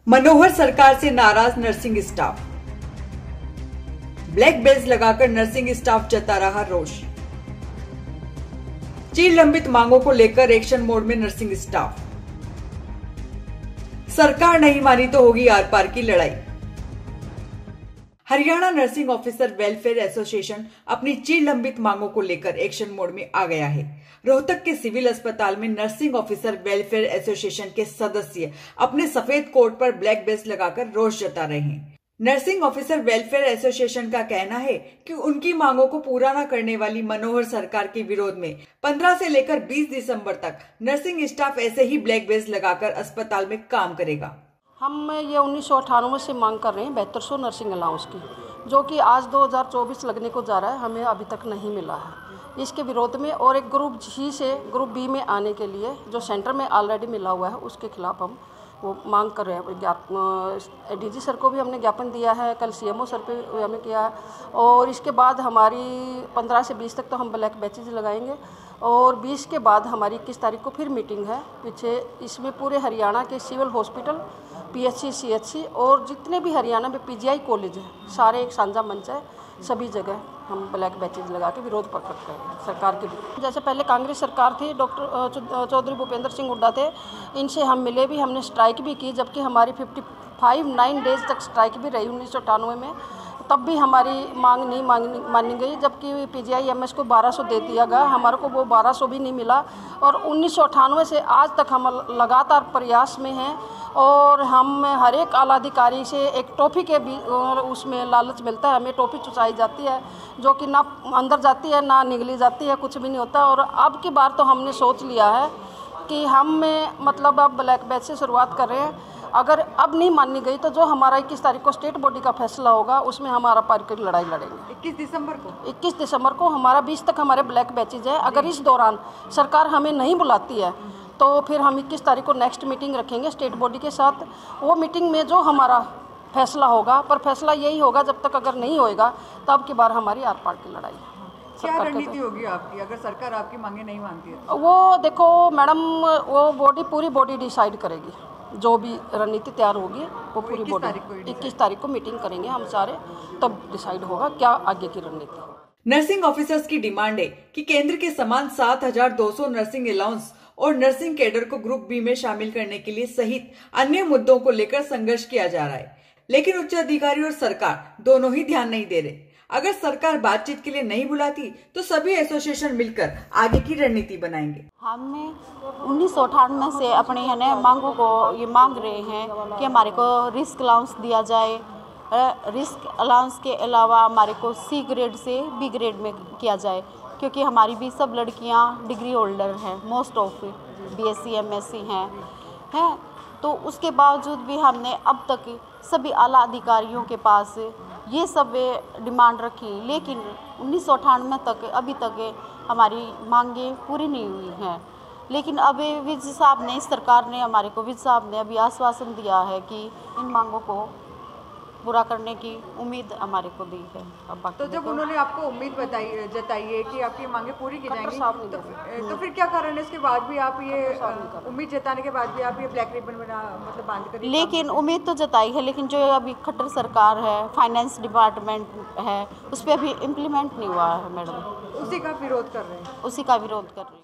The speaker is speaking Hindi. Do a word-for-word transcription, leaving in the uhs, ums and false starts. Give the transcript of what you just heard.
मनोहर सरकार से नाराज नर्सिंग स्टाफ। ब्लैक बेल्ट लगाकर नर्सिंग स्टाफ जता रहा रोष। चिर लंबित मांगों को लेकर एक्शन मोड में नर्सिंग स्टाफ। सरकार नहीं मानी तो होगी आर पार की लड़ाई। Haryana nursing officer welfare association अपनी चिर लंबित मांगों को लेकर एक्शन मोड में आ गया है। रोहतक के सिविल अस्पताल में नर्सिंग ऑफिसर वेलफेयर एसोसिएशन के सदस्य अपने सफेद कोट पर ब्लैक बेल्ट लगाकर रोष जता रहे हैं। नर्सिंग ऑफिसर वेलफेयर एसोसिएशन का कहना है कि उनकी मांगों को पूरा न करने वाली मनोहर सरकार के विरोध में पंद्रह से लेकर बीस दिसंबर तक नर्सिंग स्टाफ ऐसे ही ब्लैक बेल्ट लगाकर अस्पताल में काम करेगा। हम ये उन्नीस सौ अट्ठानवे से मांग कर रहे हैं बहत्तर सौ नर्सिंग अलाउंस की, जो कि आज दो हज़ार चौबीस लगने को जा रहा है, हमें अभी तक नहीं मिला है। इसके विरोध में और एक ग्रुप जी से ग्रुप बी में आने के लिए जो सेंटर में ऑलरेडी मिला हुआ है उसके खिलाफ हम वो मांग कर रहे हैं। डीजी सर को भी हमने ज्ञापन दिया है, कल सीएमओ सर पे हमने किया है और इसके बाद हमारी पंद्रह से बीस तक तो हम ब्लैक बैचेज लगाएंगे और बीस के बाद हमारी इक्कीस तारीख को फिर मीटिंग है पीछे। इसमें पूरे हरियाणा के सिविल हॉस्पिटल, पीएचसी, सीएचसी और जितने भी हरियाणा में पीजीआई कॉलेज है, सारे एक साझा मंच है, सभी जगह हम ब्लैक बैचेज लगा के विरोध प्रकट कर रहे हैं सरकार के भी। जैसे पहले कांग्रेस सरकार थी, डॉक्टर चौधरी भूपेंद्र सिंह हुड्डा थे, इनसे हम मिले भी, हमने स्ट्राइक भी की, जबकि हमारी फिफ्टी फाइव नाइन डेज तक स्ट्राइक भी रही उन्नीस सौ अट्ठानवे में, तब भी हमारी मांग नहीं मांगनी मानी गई। जबकि पीजीआई एमएस को बारह सौ दे दिया गया, हमारे को वो बारह सौ भी नहीं मिला और उन्नीस सौ अट्ठानवे से आज तक हम लगातार प्रयास में हैं और हम हर एक आला अधिकारी से एक टॉफ़ी के भी उसमें लालच मिलता है, हमें टॉफ़ी चुसाई जाती है जो कि ना अंदर जाती है ना निगली जाती है, कुछ भी नहीं होता। और अब की बार तो हमने सोच लिया है कि हम मतलब अब ब्लैक बैच से शुरुआत कर रहे हैं। अगर अब नहीं मानी गई तो जो हमारा इक्कीस तारीख को स्टेट बॉडी का फैसला होगा उसमें हमारा पार की लड़ाई लड़ेंगे। इक्कीस दिसंबर को इक्कीस दिसंबर को हमारा बीस तक हमारे ब्लैक बैचेज है। अगर इस दौरान सरकार हमें नहीं बुलाती है तो फिर हम इक्कीस तारीख को नेक्स्ट मीटिंग रखेंगे स्टेट बॉडी के साथ। वो मीटिंग में जो हमारा फैसला होगा, पर फैसला यही होगा जब तक अगर नहीं होएगा तब की बार हमारी आर पार की लड़ाई है। क्या रणनीति होगी आपकी अगर सरकार आपकी मांगे नहीं मानती है? वो देखो मैडम, वो बॉडी पूरी बॉडी डिसाइड करेगी, जो भी रणनीति तैयार होगी वो पूरी बॉडी इक्कीस तारीख को मीटिंग करेंगे हम सारे, तब डिसाइड होगा क्या आगे की रणनीति। नर्सिंग ऑफिसर्स की डिमांड है कि केंद्र के समान सात हजार दो सौ नर्सिंग अलाउंस और नर्सिंग कैडर को ग्रुप बी में शामिल करने के लिए सहित अन्य मुद्दों को लेकर संघर्ष किया जा रहा है, लेकिन उच्च अधिकारी और सरकार दोनों ही ध्यान नहीं दे रहे। अगर सरकार बातचीत के लिए नहीं बुलाती तो सभी एसोसिएशन मिलकर आगे की रणनीति बनाएंगे। हमने उन्नीस सौ अठानवे से अपनी है मांगों को ये मांग रहे हैं कि हमारे को रिस्क अलाउंस दिया जाए। रिस्क अलाउंस के अलावा हमारे को सी ग्रेड से बी ग्रेड में किया जाए, क्योंकि हमारी भी सब लड़कियां डिग्री होल्डर हैं, मोस्ट ऑफ बीएससी एमएससी हैं हैं तो उसके बावजूद भी हमने अब तक सभी आला अधिकारियों के पास ये सब डिमांड रखी, लेकिन उन्नीस सौ अट्ठानवे तक अभी तक हमारी मांगें पूरी नहीं हुई हैं। लेकिन अब विज साहब ने, सरकार ने हमारे को, विज साहब ने अभी आश्वासन दिया है कि इन मांगों को पूरा करने की उम्मीद हमारे को दी है। अब तो जब उन्होंने आपको उम्मीद बताई जताई है कि आपकी मांगे पूरी की जाएंगी, तो, तो फिर क्या कारण है इसके बाद भी आप ये उम्मीद जताने के बाद भी आप ये ब्लैक रिबन बना मतलब बांध कर? लेकिन उम्मीद तो जताई है, लेकिन जो अभी खट्टर सरकार है, फाइनेंस डिपार्टमेंट है, उस पर अभी इम्प्लीमेंट नहीं हुआ है मैडम। उसी का विरोध कर रहे हैं उसी का विरोध कर रहे हैं।